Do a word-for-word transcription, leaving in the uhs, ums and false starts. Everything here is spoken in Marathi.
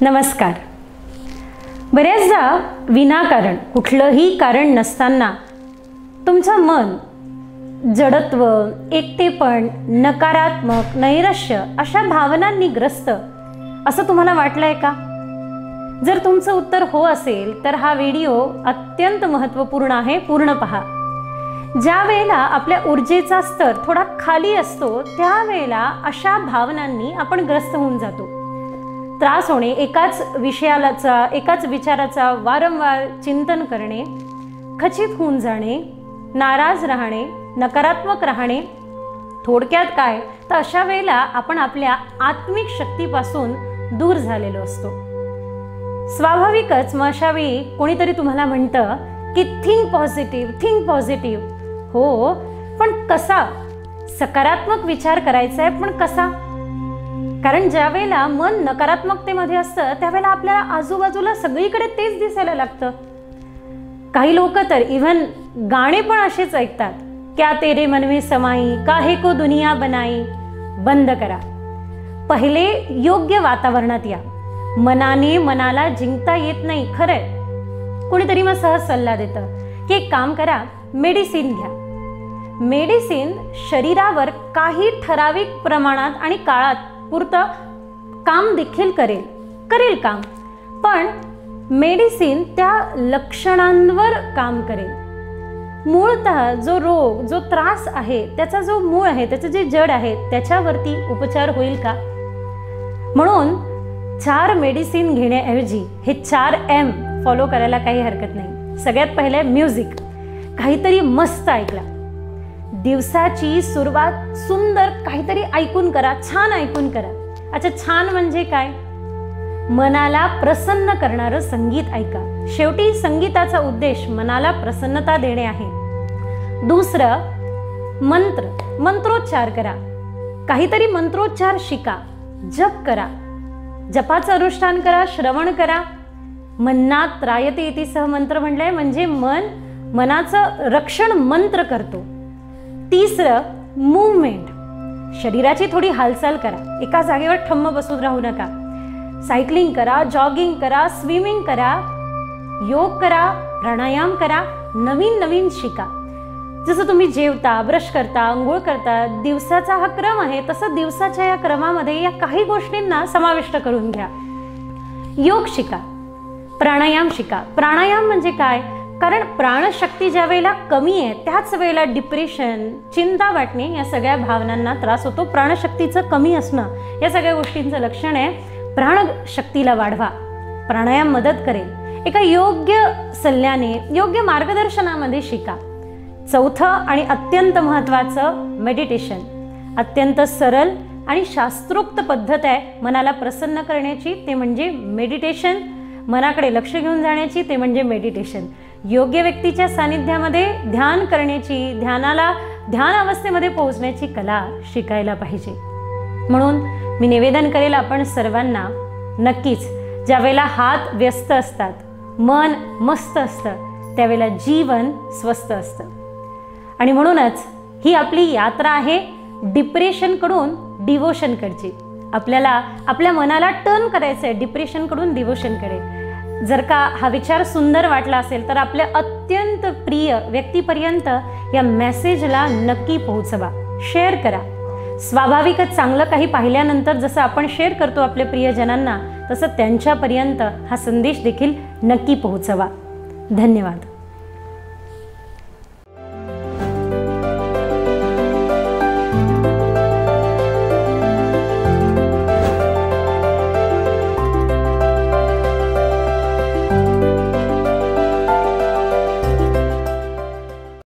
नमस्कार. बऱ्याचदा विनाकारण कुठलंही कारण नसताना तुमचं मन जडत्व, एकटेपण, नकारात्मक, नैराश्य अशा भावनांनी ग्रस्त असं तुम्हाला वाटलंय का? जर तुमचं उत्तर हो असेल तर हा व्हिडिओ अत्यंत महत्त्वपूर्ण आहे, पूर्ण पहा. ज्या वेळेला आपल्या ऊर्जेचा स्तर थोडा खाली असतो त्यावेळेला अशा भावनांनी आपण ग्रस्त होऊन जातो. त्रास होणे, एकाच विषयाचा एकाच विचाराचा वारंवार चिंतन करणे, खचित होऊन जाणे, नाराज राहणे, नकारात्मक राहणे. थोडक्यात काय तर अशा वेळेला आपण आपल्या आत्मिक शक्तीपासून दूर झालेलो असतो. स्वाभाविकच मग अशा वेळी कोणीतरी तुम्हाला म्हणतं की थिंक पॉझिटिव्ह, थिंक पॉझिटिव्ह. हो, पण कसा? सकारात्मक विचार करायचा आहे, पण कसा? कारण ज्या वेळेला मन नकारात्मकतेमध्ये असतं त्यावेळेला आपल्याला आजूबाजूला सगळीकडे तेच दिसायला लागतं. काही लोक तर इव्हन गाणे पण असेच ऐकतात. क्या तेरे मन में समाई, काहे को दुनिया बनाई. बंद करा. पहिले योग्य वातावरणात या. मनाने मनाला जिंकता येत नाही, खरंय. कोणीतरी मग सहज सल्ला देतं की एक काम करा, मेडिसिन घ्या. मेडिसिन शरीरावर काही ठराविक प्रमाणात आणि काळात पुरतं काम देखील करेल करेल काम, पण मेडिसिन त्या लक्षणांवर काम करेल. मूळतः जो रोग, जो त्रास आहे, त्याचा जो मूळ आहे, त्याचं जे जड आहे, त्याच्यावरती उपचार होईल का? म्हणून चार मेडिसिन घेण्याऐवजी हे चार एम फॉलो करायला काही हरकत नाही. सगळ्यात पहिले म्युझिक. काहीतरी मस्त ऐकला. दिवसाची सुरुवात सुंदर काहीतरी ऐकून करा, छान ऐकून करा. अच्छा, छान म्हणजे काय? मनाला प्रसन्न करणारं संगीत ऐका. शेवटी संगीताचा उद्देश मनाला प्रसन्नता देणे आहे. दुसरं, मंत्र, मंत्रोच्चार करा. काहीतरी मंत्रोच्चार शिका, जप करा. जपाचं अनुष्ठान करा, श्रवण करा. मन्नात त्रायते इति सह मंत्र म्हणलंय, म्हणजे मन मनाचं रक्षण मंत्र करतो. तिसरं, मूवमेंट. शरीराची थोडी हालचाल करा. एका जागेवर ठम्म बसून राहू नका. सायकलिंग करा, जॉगिंग करा, स्विमिंग करा, योग करा, प्राणायाम करा, नवीन नवीन शिका. जसं तुम्ही जेवता, ब्रश करता, आंघोळ करता, दिवसाचा हा क्रम आहे, तसं दिवसाच्या या क्रमामध्ये या काही गोष्टींना समाविष्ट करून घ्या. योग शिका, प्राणायाम शिका. प्राणायाम म्हणजे काय? कारण प्राणशक्ती ज्या वेळेला कमी आहे त्याच वेळेला डिप्रेशन, चिंता वाटणे या सगळ्या भावनांना त्रास होतो. प्राणशक्तीचं कमी असणं या सगळ्या गोष्टींचं लक्षण आहे. प्राणशक्तीला वाढवा. प्राणायाम मदत करेल. एका योग्य सल्ल्याने, योग्य मार्गदर्शनामध्ये शिका. चौथं आणि अत्यंत महत्त्वाचं, मेडिटेशन. अत्यंत सरळ आणि शास्त्रोक्त पद्धत आहे मनाला प्रसन्न करण्याची, ते म्हणजे मेडिटेशन. मनाकडे लक्ष घेऊन जाण्याची, ते म्हणजे मेडिटेशन. योग्य व्यक्तीच्या सानिध्यामध्ये ध्यान करण्याची, ध्यानाला ध्यान अवस्थेमध्ये पोहोचण्याची कला शिकायला पाहिजे. म्हणून मी निवेदन करेल आपण सर्वांना, नक्कीच ज्या वेळेला हात व्यस्त असतात, मन मस्त असतं, त्यावेळेला जीवन स्वस्त असतं. आणि म्हणूनच ही आपली यात्रा आहे डिप्रेशनकडून डिवोशनकडची. आपल्याला आपल्या मनाला टर्न करायचं आहे डिप्रेशनकडून डिवोशनकडे. जर का हा विचार सुंदर वाटला असेल तर आपल्या अत्यंत प्रिय व्यक्तीपर्यंत या मेसेजला नक्की पोहोचवा, शेअर करा. स्वाभाविकच चांगलं काही पाहिल्यानंतर जसं आपण शेअर करतो आपल्या प्रियजनांना, तसं त्यांच्यापर्यंत हा संदेश देखील नक्की पोहोचवा. धन्यवाद.